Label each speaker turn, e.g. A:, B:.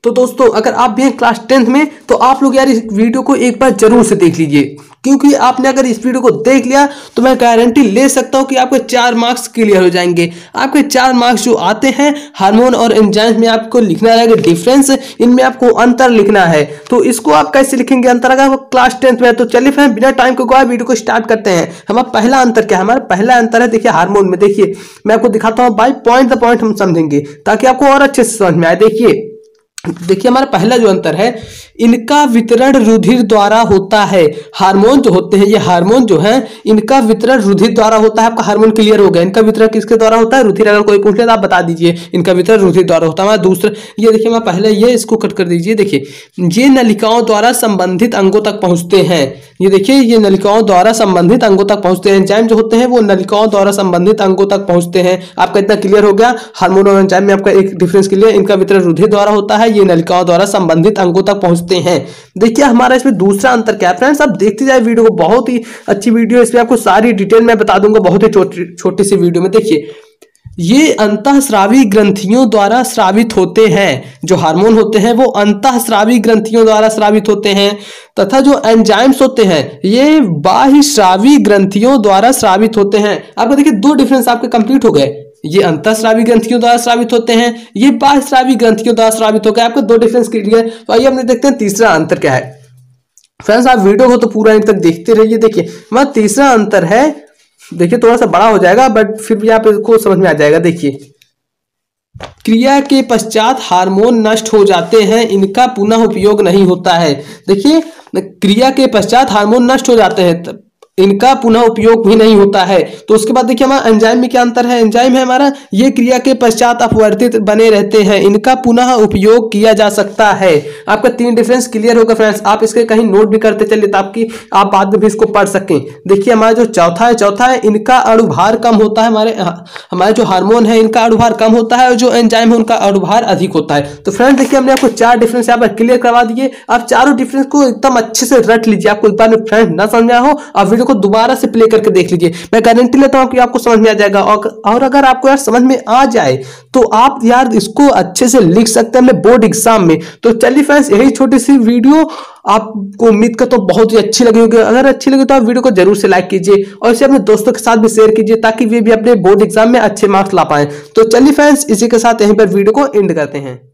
A: तो दोस्तों अगर आप भी हैं क्लास 10th में तो आप लोग यार इस वीडियो को एक बार जरूर से देख लीजिए, क्योंकि आपने अगर इस वीडियो को देख लिया तो मैं गारंटी ले सकता हूं कि आपके 4 मार्क्स क्लियर हो जाएंगे। आपके 4 मार्क्स जो आते हैं हार्मोन और एंजाइम में आपको लिखना रहेगा डिफरेंस, इनमें आपको अंतर लिखना है। तो इसको आप कैसे लिखेंगे अंतर, अगर वो क्लास 10th में है तो चलिए फिर बिना टाइम को गवाए वीडियो को स्टार्ट करते हैं। हमारा पहला अंतर क्या है, हमारा पहला अंतर है देखिए हार्मोन में। देखिए मैं आपको दिखाता हूँ बाय पॉइंट द पॉइंट हम समझेंगे ताकि आपको और अच्छे से समझ में आए। देखिए हमारा पहला जो अंतर है, इनका वितरण रुधिर द्वारा होता है। हार्मोन जो होते हैं, ये हार्मोन जो है इनका वितरण रुधिर द्वारा होता है। आपका हार्मोन क्लियर हो गया, इनका वितरण किसके द्वारा होता है, रुधिर। अगर कोई पूछ ले तो आप बता दीजिए इनका वितरण रुधिर द्वारा होता है। हमारा दूसरा ये देखिए, हमारा पहले ये इसको कट कर दीजिए। देखिए ये नलिकाओं द्वारा संबंधित अंगों तक पहुंचते हैं। ये देखिए ये नलिकाओं द्वारा संबंधित अंगों तक पहुंचते हैं। एंजाइम जो होते हैं वो नलिकाओं द्वारा संबंधित अंगों तक पहुंचते हैं। आपका इतना क्लियर हो गया। हार्मोन और एंजाइम में आपका एक डिफरेंस क्लियर, इनका वितरण रुधिर द्वारा होता है, ये नलिकाओं द्वारा संबंधित अंगों तक पहुंचते हैं। देखिए हमारा इसमें दूसरा अंतर क्या है फ्रेंड्स, आप देखते जाए वीडियो को, बहुत ही अच्छी वीडियो, इसमें आपको सारी डिटेल में बता दूंगा बहुत ही छोटी सी वीडियो में। देखिए ये अंतःस्रावी ग्रंथियों द्वारा स्रावित होते हैं। जो हार्मोन होते हैं वो अंतःस्रावी ग्रंथियों द्वारा स्रावित होते हैं, तथा जो एंजाइम्स होते हैं ये बाह्यस्रावी ग्रंथियों द्वारा स्रावित होते हैं। आपको देखिए 2 डिफरेंस आपके कंप्लीट हो गए। ये अंतःस्रावी ग्रंथियों द्वारा स्रावित होते हैं, ये बाह्यस्रावी ग्रंथियों द्वारा स्रावित हो गए। आपको 2 डिफरेंस क्लियर। तो आइए हम देखते हैं तीसरा अंतर क्या है। फ्रेंड्स आप वीडियो को तो पूरा अंत तक देखते रहिए। देखिए हमारा तीसरा अंतर है, देखिए थोड़ा सा बड़ा हो जाएगा बट फिर भी आप इसको समझ में आ जाएगा। देखिए क्रिया के पश्चात हार्मोन नष्ट हो जाते हैं, इनका पुनः उपयोग नहीं होता है। देखिए क्रिया के पश्चात हार्मोन नष्ट हो जाते हैं, इनका पुनः उपयोग भी नहीं होता है। तो उसके बाद देखिए हमारा एंजाइम में क्या अंतर है। एंजाइम है हमारा, ये क्रिया के पश्चात अपवर्तित बने रहते हैं, इनका पुनः उपयोग किया जा सकता है। आपका 3 डिफरेंस क्लियर होगा फ्रेंड्स। आप इसके कहीं नोट भी करते चलिए ताकि आप बाद में भी इसको पढ़ सकें। देखिए हमारा जो चौथा है इनका अणुभार कम होता है। हमारे जो हार्मोन है इनका अणुभार कम होता है और जो एंजाइम है उनका अणुभार अधिक होता है। तो फ्रेंड्स देखिए हमने आपको 4 डिफरेंस यहाँ पर क्लियर करवा दिए। आप चारों डिफरेंस को एकदम अच्छे से रट लीजिए। आपको एक बार में फ्रेंड ना समझ में हो, आप को दोबारा से प्ले करके देख लीजिए। मैं गारंटी लेता हूं कि आपको समझ में आ जाएगा। और अगर आपको यार समझ में आ जाए तो आप यार इसको अच्छे से लिख सकते हैं अपने बोर्ड एग्जाम में। तो चलिए फ्रेंड्स यही छोटी सी वीडियो आपको उम्मीद करता हूं बहुत ही अच्छी लगी होगी। अगर अच्छी लगी तो आप वीडियो को जरूर से लाइक कीजिए और इसे अपने दोस्तों के साथ भी शेयर कीजिए ताकि वे भी अपने बोर्ड एग्जाम में अच्छे मार्क्स ला पाए। तो चलिए फ्रेंड्स इसी के साथ यहीं पर वीडियो को एंड करते हैं।